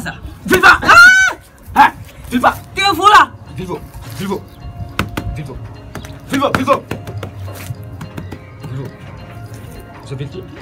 ça? Viva! Ah! Viva! Tu es fou là? Vivo! Vivo! Vivo! Vivo! Vivo! Vivo! Je vais dire.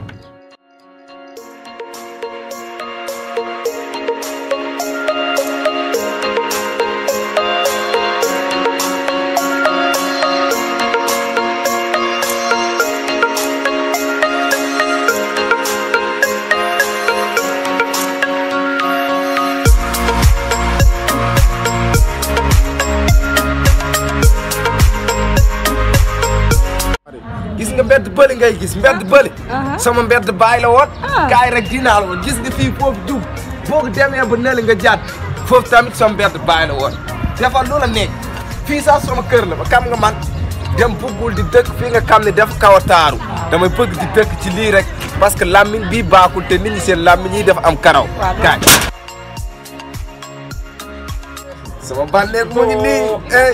Gis nga mbedd bële ngay gis mbedd bële sama mbedd baay la woon kaay rek dinaa la woon gis nga fii foofu dugg boo ko demee ba neli nga jàdd foofu tamit sama mbedd baay la woon dafa lu la nekk fii sax sama kër la ba xam nga man dem bëggul di dëkk fii nga xam ne dafa kaw a taaru damay bëgg di dëkk ci lii rek parce que làmmiñ bii baaxul te nit ñi seen làmmiñ yi dafa am karaw kaay sama bànneeg moo ngi nii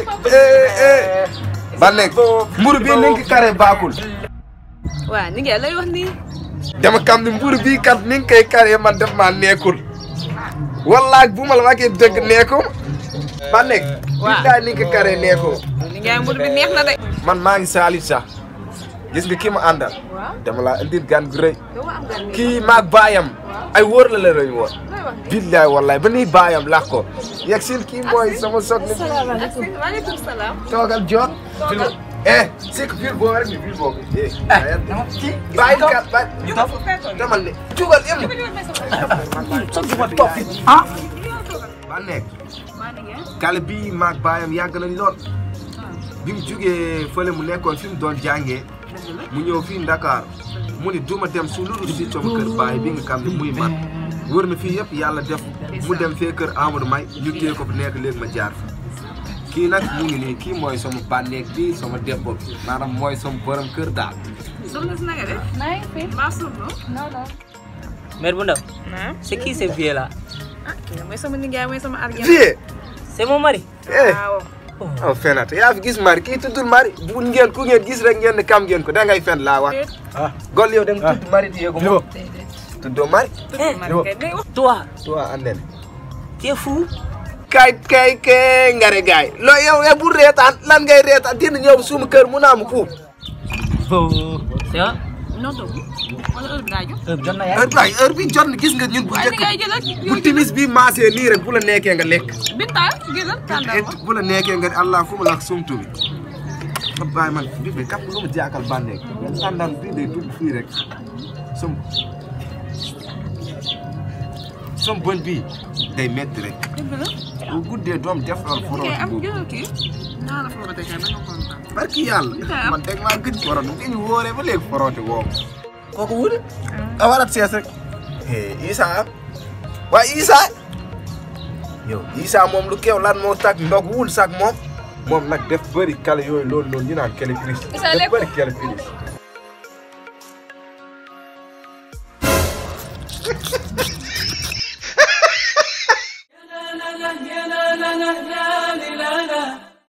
bànneeg mburu bii ni nga kare baaxul waaw ni ngeen lay wax nii. dama xam ne mburu bii kat ni nga koy kare man def maa nekkul wallaahi bu ma la waxee dëgg nekkul bànneeg billaay ni nga kare nekkul ni ngeen mburu bi neex na de. man maa ngi saalit sax gis nga kii ma àndal dama laa indil gan gu rëy kii maag baayam ay wóor la rëy woon billaay wallaay ba nii baayam lax ko yegg sil kii mooy sama soog ni waaleykum salaam. toogal joot c'est que fil boo rek ni fil boobu bàyyi kat bàyyi demal ne jugal em ba nekk kale bii maag baayam yàgg nañ lool bi mu jugee fële mu nekkoon fi mu doon jàngee mu ñëw fii Dakar mu ni duma dem su lulu si sama kër baay bi nga xam ne muy man wër na fii yëpp yàlla def mu dem fee kër Amadou May ñu téye ko fi nekk léegi ma jaar fi kii nag mu ngi nii kii mooy sama bànneeg bi sama debbo bi maanaam mooy sama borom kër daal. soxna si naka def. maa ngi fi. maa suuf non non. Mère bu ndaw. C'est qui ce vieux là? ah kii mooy sama nijaay mooy sama argent. fii C'est mon mari. waaw. oh fenat yaa fi gis mari kii tuddul mari bu ngeen ku ngeen gis rek ngeen ne kam ngeen ko da ngay fen laa wax gol yow da nga tudd mari di yego mo tuddoo mari Toi, anden tu es fou? kay ngare gaay lo yow bu reetaan lan ngay reetaan dina ñëw suma kër mu naa mu fuuf C'est vrai? non donc wala heure bi daa jot. Jot na yaay. heure bi jot na gis nga ñun bu waaye ni ngay njëkk jël bu timis bi maasee nii rek bu la nekkee nga lekk Binta génnal tàndal ma. bu la nekkee nga allah fu ma la sumtu bi ba bàyyi man bi bi kap lu ma jaakal bànneeg tàndal bii day dugg fii rek som bon bii day metti rek dëgg la. bu guddee doom defal forooti kay am boobu jëlal kii. naa la forote kay ba nga kontaan. barki yàlla man teg maa gëj forooti bu ñu wóoree ba léegi forooti woo kooku wuli a warat sees rek Isa waaye Isa yow Isa moom lu keew lan moo tag ndog wul sax moom nag def bëri kale yooyu loolu noonu ñu naan kele prise def bëri kele prise La la la la la la la la la la